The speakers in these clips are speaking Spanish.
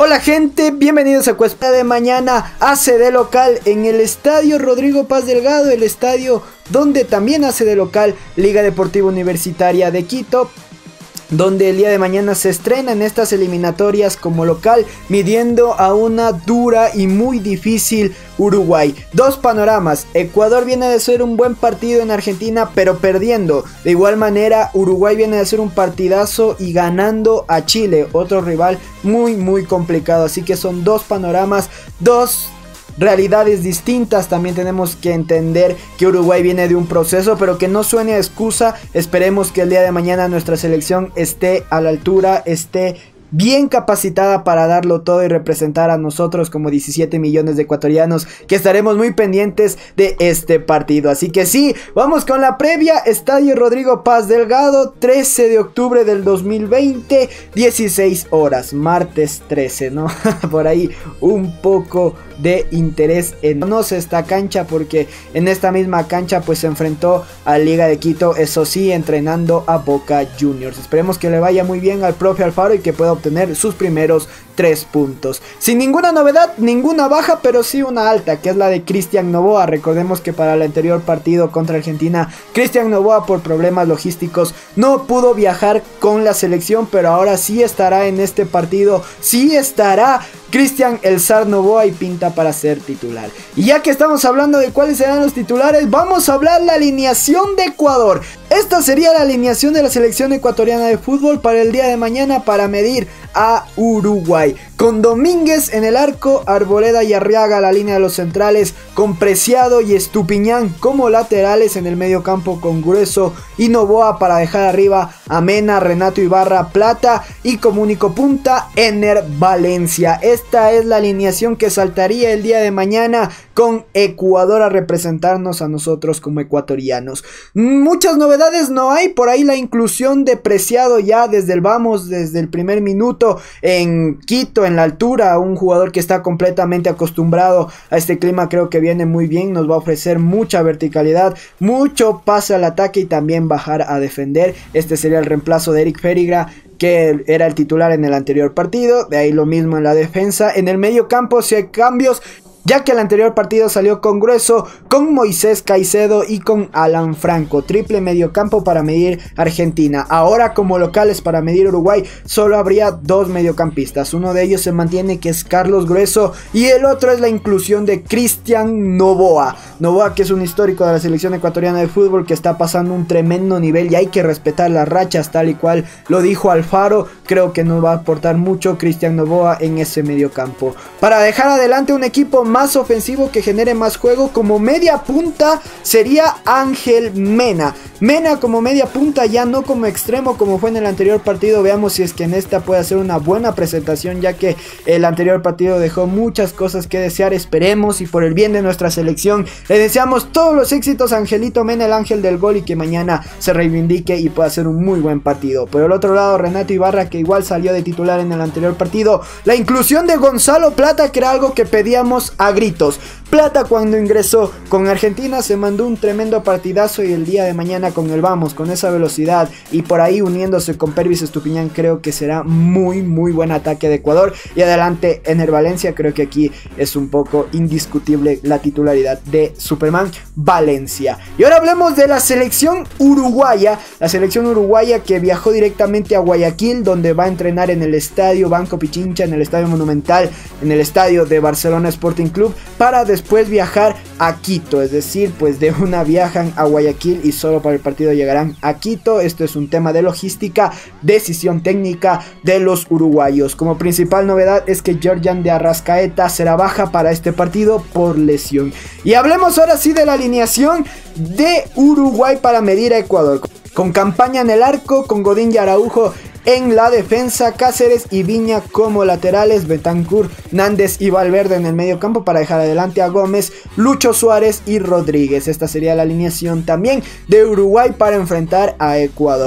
Hola gente, bienvenidos a Cuesta de Mañana. Hace de local en el estadio Rodrigo Paz Delgado, el estadio donde también hace de local Liga Deportiva Universitaria de Quito, donde el día de mañana se estrena en estas eliminatorias como local, midiendo a una dura y muy difícil Uruguay. Dos panoramas: Ecuador viene de ser un buen partido en Argentina pero perdiendo. De igual manera Uruguay viene de ser un partidazo y ganando a Chile, otro rival muy complicado. Así que son dos panoramas, dos realidades distintas. También tenemos que entender que Uruguay viene de un proceso, pero que no suene a excusa. Esperemos que el día de mañana nuestra selección esté a la altura, esté bien capacitada para darlo todo y representar a nosotros como 17 millones de ecuatorianos, que estaremos muy pendientes de este partido. Así que sí, vamos con la previa. Estadio Rodrigo Paz Delgado, 13 de octubre del 2020, 16 horas, martes 13, ¿no? Por ahí un poco de interés en conocer esta cancha, porque en esta misma cancha pues se enfrentó a Liga de Quito, eso sí, entrenando a Boca Juniors. Esperemos que le vaya muy bien al profe Alfaro y que pueda obtener sus primeros 3 puntos. Sin ninguna novedad, ninguna baja, pero sí una alta, que es la de Cristian Noboa. Recordemos que para el anterior partido contra Argentina, Cristian Noboa por problemas logísticos no pudo viajar con la selección, pero ahora sí estará en este partido, sí estará Cristian El Zar Noboa y pinta para ser titular. Y ya que estamos hablando de cuáles serán los titulares, vamos a hablar la alineación de Ecuador. Esta sería la alineación de la selección ecuatoriana de fútbol para el día de mañana para medir a Uruguay. Con Domínguez en el arco, Arboleda y Arriaga la línea de los centrales, con Preciado y Estupiñán como laterales en el medio campo, con Grueso y Noboa para dejar arriba a Mena, Renato Ibarra, Plata, y como único punta Ener Valencia. Esta es la alineación que saltaría el día de mañana con Ecuador a representarnos a nosotros como ecuatorianos. Muchas novedades no hay, por ahí la inclusión de Preciado ya desde el primer minuto en Quito, en la altura, un jugador que está completamente acostumbrado a este clima. Creo que viene muy bien, nos va a ofrecer mucha verticalidad, mucho pase al ataque y también bajar a defender. Este sería el reemplazo de Eric Férigra, que era el titular en el anterior partido. De ahí lo mismo en la defensa. En el medio campo si hay cambios, ya que el anterior partido salió con Grueso, con Moisés Caicedo y con Alan Franco. Triple mediocampo para medir Argentina. Ahora como locales para medir Uruguay solo habría dos mediocampistas. Uno de ellos se mantiene, que es Carlos Grueso, y el otro es la inclusión de Cristian Noboa. Noboa, que es un histórico de la selección ecuatoriana de fútbol, que está pasando un tremendo nivel y hay que respetar las rachas, tal y cual lo dijo Alfaro. Creo que nos va a aportar mucho Cristian Noboa en ese mediocampo para dejar adelante un equipo más ofensivo que genere más juego. Como media punta sería Ángel Mena. Mena como media punta, ya no como extremo como fue en el anterior partido. Veamos si es que en esta puede hacer una buena presentación, ya que el anterior partido dejó muchas cosas que desear. Esperemos, y por el bien de nuestra selección, le deseamos todos los éxitos a Angelito Mena, el ángel del gol, y que mañana se reivindique y pueda hacer un muy buen partido. Por el otro lado, Renato Ibarra, que igual salió de titular en el anterior partido. La inclusión de Gonzalo Plata, que era algo que pedíamos a gritos. Plata, cuando ingresó con Argentina, se mandó un tremendo partidazo, y el día de mañana con el vamos, con esa velocidad y por ahí uniéndose con Pervis Estupiñán, creo que será muy buen ataque de Ecuador. Y adelante Ener Valencia, creo que aquí es un poco indiscutible la titularidad de Superman Valencia. Y ahora hablemos de la selección uruguaya. La selección uruguaya que viajó directamente a Guayaquil, donde va a entrenar en el estadio Banco Pichincha, en el estadio Monumental, en el estadio de Barcelona Sporting Club, para después viajar a Quito. Es decir, pues de una viajan a Guayaquil y solo para el partido llegarán a Quito. Esto es un tema de logística, decisión técnica de los uruguayos. Como principal novedad es que Georgian de Arrascaeta será baja para este partido por lesión. Y hablemos ahora sí de la alineación de Uruguay para medir a Ecuador. Con Campaña en el arco, con Godín y Araujo en la defensa, Cáceres y Viña como laterales, Bentancur, Nández y Valverde en el medio campo para dejar adelante a Gómez, Lucho Suárez y Rodríguez. Esta sería la alineación también de Uruguay para enfrentar a Ecuador.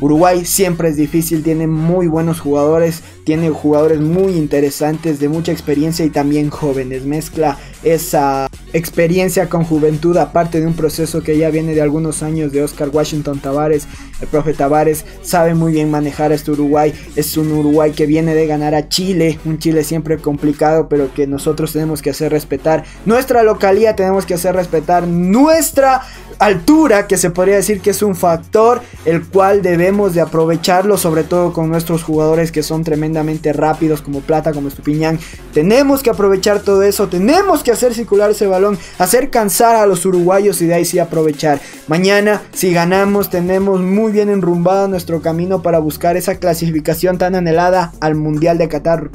Uruguay siempre es difícil, tiene muy buenos jugadores, tiene jugadores muy interesantes, de mucha experiencia y también jóvenes. Mezcla esa experiencia con juventud, aparte de un proceso que ya viene de algunos años de Oscar Washington Tabárez. El profe Tabárez sabe muy bien manejar a este Uruguay. Es un Uruguay que viene de ganar a Chile, un Chile siempre complicado, pero que nosotros tenemos que hacer respetar nuestra localía, tenemos que hacer respetar nuestra altura, que se podría decir que es un factor el cual debemos de aprovecharlo, sobre todo con nuestros jugadores que son tremendamente rápidos, como Plata, como Estupiñán. Tenemos que aprovechar todo eso, tenemos que hacer circular ese balón, hacer cansar a los uruguayos y de ahí sí aprovechar. Mañana, si ganamos, tenemos muy bien enrumbado nuestro camino para buscar esa clasificación tan anhelada al Mundial de Qatar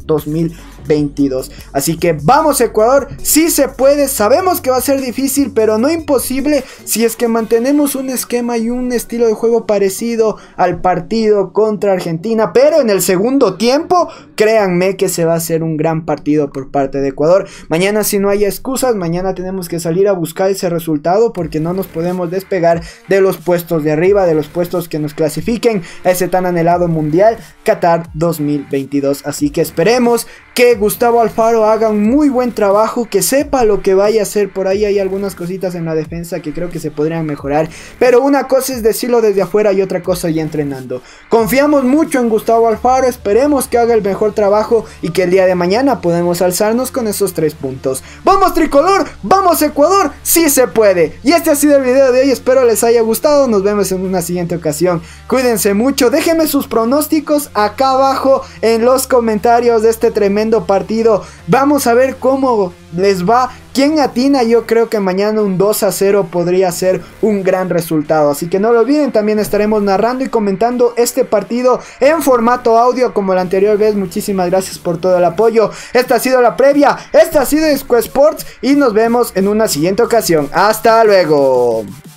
2022. Así que vamos Ecuador, sí se puede, sabemos que va a ser difícil, pero no imposible si es que mantenemos un esquema y un estilo de juego parecido al partido contra Argentina, pero en el segundo tiempo, créanme que se va a hacer un gran partido por parte de Ecuador. Mañana, si no hay excusas, mañana tenemos que salir a buscar ese resultado, porque no nos podemos despegar de los puestos de arriba, de los puestos que nos clasifiquen a ese tan anhelado Mundial Qatar 2022. Así que esperemos que Gustavo Alfaro haga un muy buen trabajo, que sepa lo que vaya a hacer. Por ahí hay algunas cositas en la defensa que creo que se podrían mejorar, pero una cosa es decirlo desde afuera y otra cosa ya entrenando. Confiamos mucho en Gustavo Alfaro, esperemos que haga el mejor trabajo y que el día de mañana podamos alzarnos con esos 3 puntos. ¡Vamos tricolor! ¡Vamos Ecuador! ¡Sí se puede! Y este ha sido el video de hoy, espero les haya gustado, nos vemos en una siguiente ocasión. Cuídense mucho, déjenme sus pronósticos acá abajo en los comentarios de este tremendo partido. Vamos a ver cómo les va, quién atina. Yo creo que mañana un 2-0 podría ser un gran resultado, así que no lo olviden. También estaremos narrando y comentando este partido en formato audio como la anterior vez. Muchísimas gracias por todo el apoyo. Esta ha sido la previa, esta ha sido Square Sports y nos vemos en una siguiente ocasión. Hasta luego.